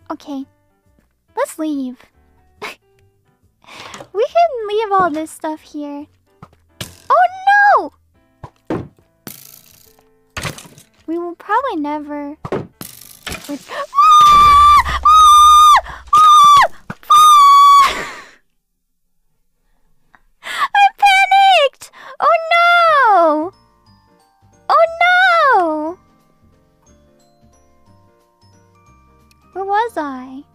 Okay. Let's leave. We can leave all this stuff here. Oh no! We will probably never... I panicked! Oh no! Oh no! Where was I?